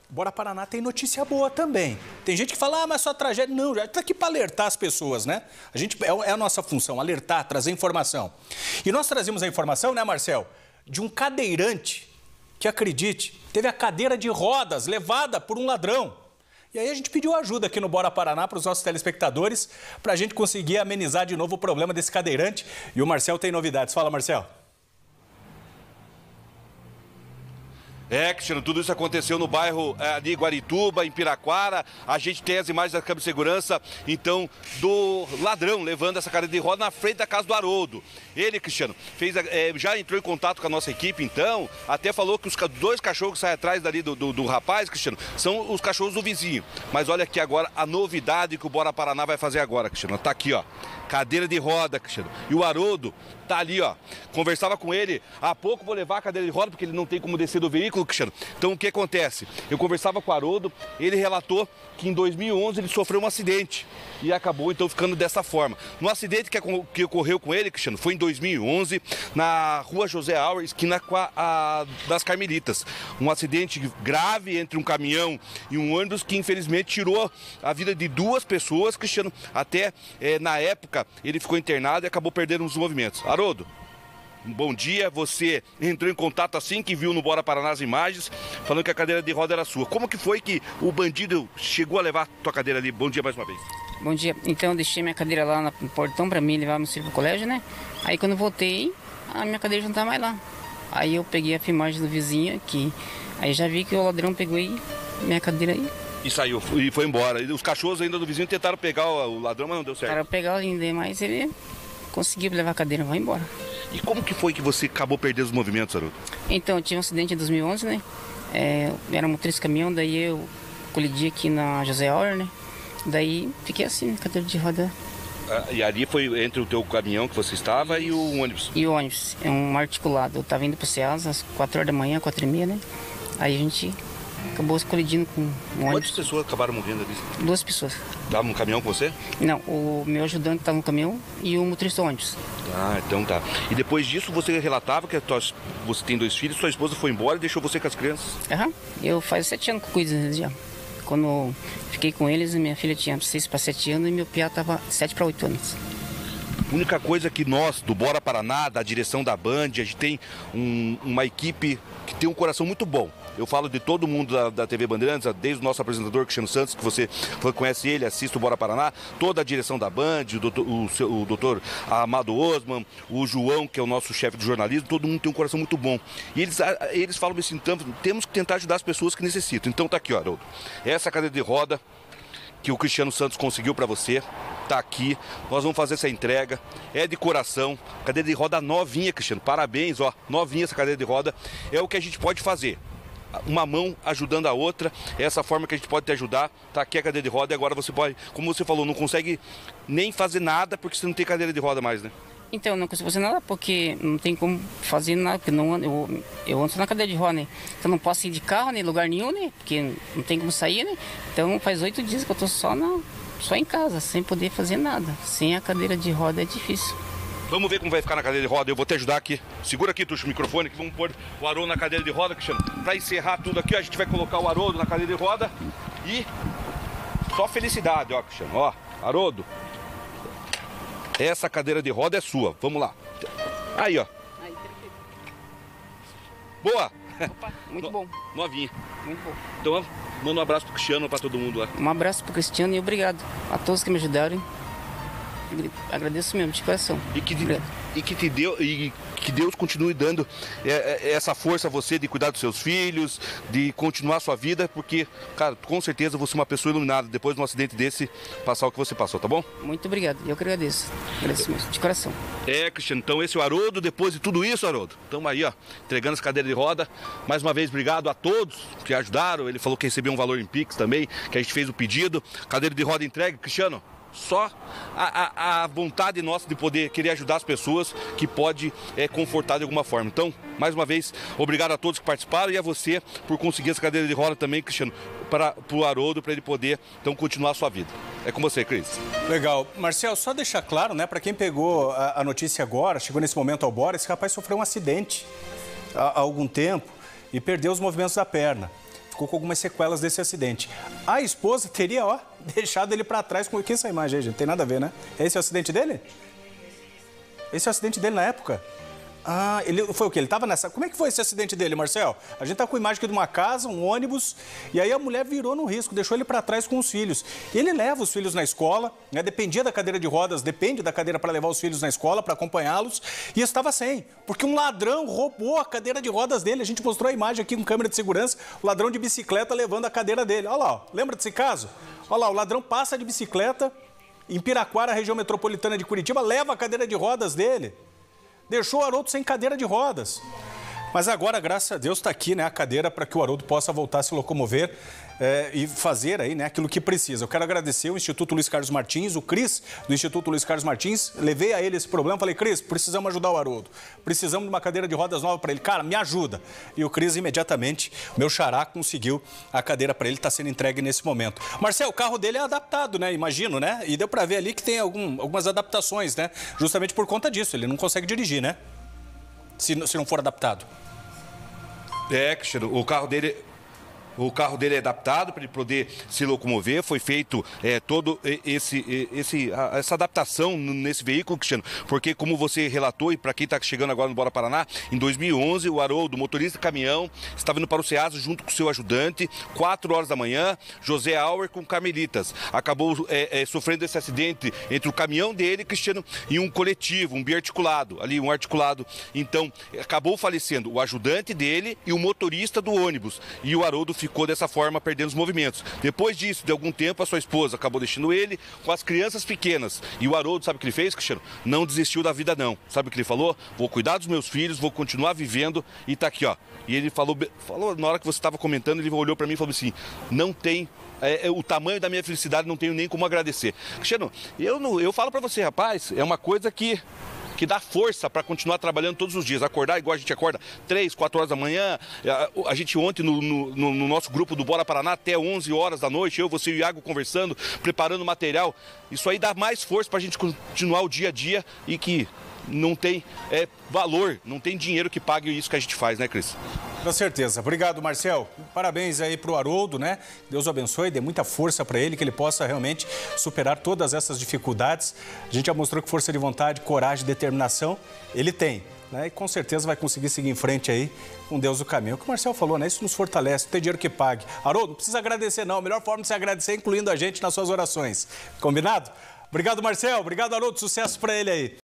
Bora Paraná tem notícia boa também. Tem gente que fala, mas só tragédia. Não, já está aqui para alertar as pessoas, né? É a nossa função, alertar, trazer informação. E nós trazemos a informação, né, Marcel, de um cadeirante que, acredite, teve a cadeira de rodas levada por um ladrão. E aí a gente pediu ajuda aqui no Bora Paraná para os nossos telespectadores, para a gente conseguir amenizar de novo o problema desse cadeirante. E o Marcel tem novidades. Fala, Marcel. Cristiano, tudo isso aconteceu no bairro de Guarituba, em Piraquara. A gente tem as imagens da câmera de segurança, então, do ladrão levando essa cadeira de roda na frente da casa do Haroldo. Ele, Cristiano, já entrou em contato com a nossa equipe, então, até falou que os dois cachorros que saem atrás dali do rapaz, Cristiano, são os cachorros do vizinho. Mas olha aqui agora a novidade que o Bora Paraná vai fazer agora, Cristiano. Tá aqui, ó, cadeira de roda, Cristiano. E o Haroldo tá ali, ó. Conversava com ele há pouco, vou levar a cadeira de roda porque ele não tem como descer do veículo, Cristiano. Então o que acontece? Eu conversava com o Haroldo, ele relatou que em 2011 ele sofreu um acidente e acabou então ficando dessa forma. No acidente que ocorreu com ele, Cristiano, foi em 2011 na rua José Auer, esquina com das Carmelitas. Um acidente grave entre um caminhão e um ônibus que infelizmente tirou a vida de duas pessoas, Cristiano. Até na época ele ficou internado e acabou perdendo os movimentos. Haroldo, bom dia, você entrou em contato assim que viu no Bora Paraná as imagens, falando que a cadeira de roda era sua. Como que foi que o bandido chegou a levar a tua cadeira ali? Bom dia mais uma vez. Bom dia. Então eu deixei minha cadeira lá no portão para mim levar meu filho pro colégio, né? Aí quando eu voltei, a minha cadeira já não tá mais lá. Aí eu peguei a filmagem do vizinho aqui, aí já vi que o ladrão pegou aí minha cadeira aí. E saiu, e foi embora. E os cachorros ainda do vizinho tentaram pegar o ladrão, mas não deu certo. Tentaram pegar ainda, mas ele conseguiu levar a cadeira, vai embora. E como que foi que você acabou perdendo os movimentos, Haroldo? Então, eu tive um acidente em 2011, né? Era motorista de caminhão, daí eu colidi aqui na José Auer, né? Daí fiquei assim, cadeira de roda. E ali foi entre o teu caminhão que você estava e o ônibus? E o ônibus, é um articulado. Eu estava indo para o Ceasa às 4 horas da manhã, 4h30, né? Aí a gente acabou se colidindo com o ônibus. Quantas pessoas acabaram morrendo ali? 2 pessoas. Estava no caminhão com você? Não, o meu ajudante estava no caminhão e o motorista do ônibus. Ah, então tá. E depois disso você relatava que você tem 2 filhos, sua esposa foi embora e deixou você com as crianças? Aham, eu faz 7 anos que cuido deles já. Quando fiquei com eles, minha filha tinha 6 para 7 anos e meu piá estava 7 para 8 anos. A única coisa que nós, do Bora Paraná, da direção da Band, a gente tem uma equipe que tem um coração muito bom. Eu falo de todo mundo da TV Bandeirantes, desde o nosso apresentador Cristiano Santos, que você conhece ele, assiste o Bora Paraná, toda a direção da Band, o doutor Amado Osman, o João, que é o nosso chefe de jornalismo, todo mundo tem um coração muito bom. E eles falam assim, temos que tentar ajudar as pessoas que necessitam. Então tá aqui, ó, Haroldo. Essa cadeira de roda que o Cristiano Santos conseguiu para você, tá aqui. Nós vamos fazer essa entrega, é de coração, cadeira de roda novinha, Cristiano, parabéns, ó, novinha essa cadeira de roda, é o que a gente pode fazer. Uma mão ajudando a outra, é essa forma que a gente pode te ajudar. Tá aqui a cadeira de roda e agora você pode, como você falou, não consegue nem fazer nada porque você não tem cadeira de roda mais, né? Então, eu não consigo fazer nada porque não tem como fazer nada, porque não, eu ando na cadeira de roda, né? Então não posso ir de carro, nem lugar nenhum, né? Porque não tem como sair, né? Então faz 8 dias que eu tô só em casa, sem poder fazer nada. Sem a cadeira de roda é difícil. Vamos ver como vai ficar na cadeira de roda, eu vou te ajudar aqui. Segura aqui, Tuxo, o microfone, que vamos pôr o Haroldo na cadeira de roda, Cristiano. Pra encerrar tudo aqui, ó, a gente vai colocar o Haroldo na cadeira de roda e só felicidade, ó, Cristiano. Ó, Haroldo, essa cadeira de roda é sua, vamos lá. Aí, ó. Boa! Opa, muito bom. Novinha. Muito bom. Então, manda um abraço pro Cristiano, pra todo mundo lá. Um abraço pro Cristiano e obrigado a todos que me ajudaram. Agradeço mesmo, de coração. E que Deus continue dando essa força a você de cuidar dos seus filhos, de continuar a sua vida, porque, cara, com certeza você é uma pessoa iluminada depois de um acidente desse, passar o que você passou, tá bom? Muito obrigado, eu que agradeço. Agradeço mesmo, de coração. Cristiano, então esse é o Haroldo, depois de tudo isso, Haroldo, estamos aí, ó, entregando as cadeiras de roda. Mais uma vez, obrigado a todos que ajudaram. Ele falou que recebeu um valor em Pix também, que a gente fez o pedido. Cadeira de roda entregue, Cristiano. Só a vontade nossa de poder querer ajudar as pessoas que pode confortar de alguma forma. Então, mais uma vez, obrigado a todos que participaram e a você por conseguir essa cadeira de roda também, Cristiano, para o Haroldo, para ele poder, então, continuar a sua vida. É com você, Cris. Legal. Marcel, só deixar claro, né, para quem pegou a notícia agora, chegou nesse momento ao Bora, esse rapaz sofreu um acidente há algum tempo e perdeu os movimentos da perna. ficou com algumas sequelas desse acidente. A esposa teria, ó, deixado ele para trás com... Que essa imagem aí, gente? Tem nada a ver, né? Esse é o acidente dele? Esse é o acidente dele na época? Ah, ele foi o quê? Ele estava nessa... Como é que foi esse acidente dele, Marcel? A gente tá com imagem aqui de uma casa, um ônibus, e aí a mulher virou no risco, deixou ele para trás com os filhos. Ele leva os filhos na escola, né? Dependia da cadeira de rodas, depende da cadeira para levar os filhos na escola, para acompanhá-los, e estava sem, porque um ladrão roubou a cadeira de rodas dele. A gente mostrou a imagem aqui com câmera de segurança, o ladrão de bicicleta levando a cadeira dele. Olha lá, ó. Lembra desse caso? Olha lá, o ladrão passa de bicicleta em Piraquara, região metropolitana de Curitiba, leva a cadeira de rodas dele. Deixou o Haroldo sem cadeira de rodas. Mas agora, graças a Deus, está aqui, né, a cadeira para que o Haroldo possa voltar a se locomover e fazer aí, né, aquilo que precisa. Eu quero agradecer o Instituto Luiz Carlos Martins, o Cris do Instituto Luiz Carlos Martins. Levei a ele esse problema, falei, Cris, precisamos ajudar o Haroldo. Precisamos de uma cadeira de rodas nova para ele. Cara, me ajuda. E o Cris imediatamente, meu xará, conseguiu a cadeira para ele, está sendo entregue nesse momento. Marcel, o carro dele é adaptado, né, imagino, né? E deu para ver ali que tem algumas adaptações, né? Justamente por conta disso, ele não consegue dirigir, né? Se não for adaptado. É, Cristiano, o carro dele é adaptado para ele poder se locomover. Foi feito todo essa adaptação nesse veículo, Cristiano, porque como você relatou, e para quem está chegando agora no Bora Paraná, em 2011 o Haroldo, motorista de caminhão, estava indo para o Ceasa junto com o seu ajudante, 4 horas da manhã, José Auer com Carmelitas. Acabou sofrendo esse acidente entre o caminhão dele, Cristiano, e um coletivo, um biarticulado, ali um articulado. Então, acabou falecendo o ajudante dele e o motorista do ônibus. E o Haroldo ficou dessa forma, perdendo os movimentos. Depois disso, de algum tempo, a sua esposa acabou deixando ele com as crianças pequenas. E o Haroldo, sabe o que ele fez, Cristiano? Não desistiu da vida, não. Sabe o que ele falou? Vou cuidar dos meus filhos, vou continuar vivendo. E tá aqui, ó. E ele falou na hora que você estava comentando, ele olhou para mim e falou assim, não tem... o tamanho da minha felicidade, não tenho nem como agradecer. Cristiano, eu falo para você, rapaz, é uma coisa que dá força para continuar trabalhando todos os dias. Acordar igual a gente acorda 3, 4 horas da manhã. A gente ontem no nosso grupo do Bora Paraná até 11 horas da noite, eu, você e o Iago conversando, preparando material. Isso aí dá mais força para a gente continuar o dia a dia e que não tem valor, não tem dinheiro que pague isso que a gente faz, né, Cris? Com certeza. Obrigado, Marcel. Parabéns aí para o Haroldo, né? Deus o abençoe, dê muita força para ele, que ele possa realmente superar todas essas dificuldades. A gente já mostrou que força de vontade, coragem, determinação, ele tem, né? E com certeza vai conseguir seguir em frente aí com Deus o caminho. O que o Marcel falou, né? Isso nos fortalece, não tem dinheiro que pague. Haroldo, não precisa agradecer não, a melhor forma de se agradecer é incluindo a gente nas suas orações. Combinado? Obrigado, Marcel. Obrigado, Haroldo. Sucesso para ele aí.